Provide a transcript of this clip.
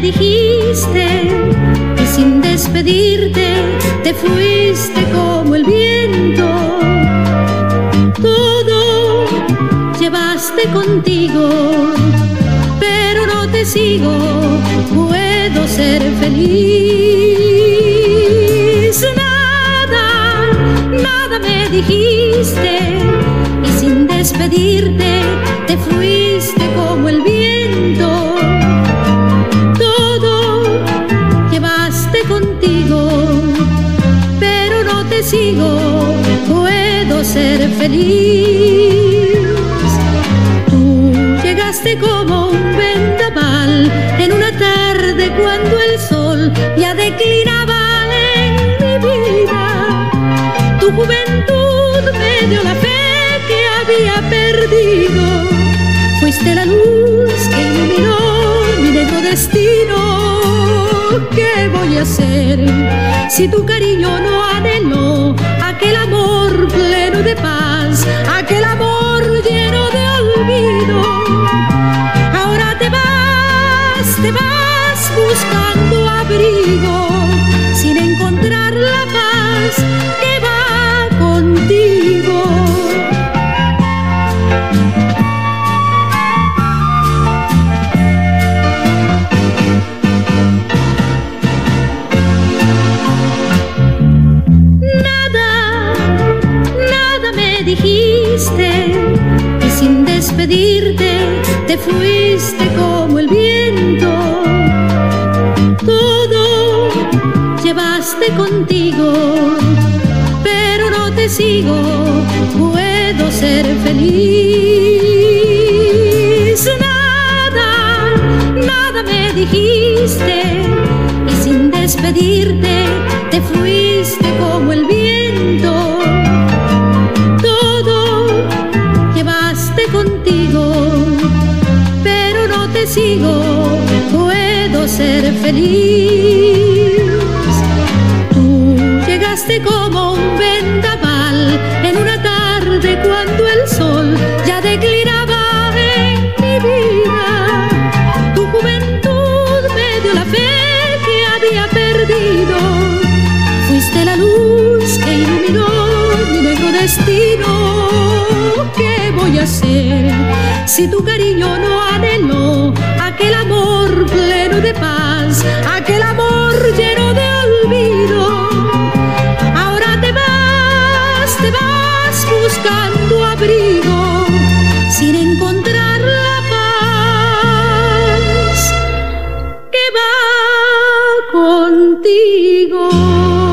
dijiste y sin despedirte te fuiste como el viento. Todo llevaste contigo, pero no te sigo, puedo ser feliz. Nada me dijiste y sin despedirte te fuiste como el viento. Todo llevaste contigo, pero no te sigo, puedo ser feliz. Tú llegaste como un vendaval en una tarde cuando el sol ya declinaba en mi vida. Tu juventud me dio la fe que había perdido. Fuiste la luz que iluminó mi negro destino. ¿Qué voy a hacer si tu cariño no anheló aquel amor pleno de paz, aquel amor lleno de olvido? Ahora te vas buscando abrigo sin encontrar la paz que va contigo. Nada me dijiste y sin despedirte te fuiste como el viento. Todo llevaste contigo, pero no te sigo, puedo ser feliz. Nada me dijiste y sin despedirte te fuiste como el viento. Todo llevaste contigo, pero no te sigo, puedo ser feliz. Tú llegaste como un vendaval en una tarde cuando el sol ya declinaba en mi vida. Tu juventud me dio la fe que había perdido. Fuiste la luz que iluminó mi negro destino. ¿Qué voy a hacer si tu cariño no anheló aquel amor pleno de paz, aquel amor lleno de olvido? Ahora te vas buscando abrigo sin encontrar la paz que va contigo.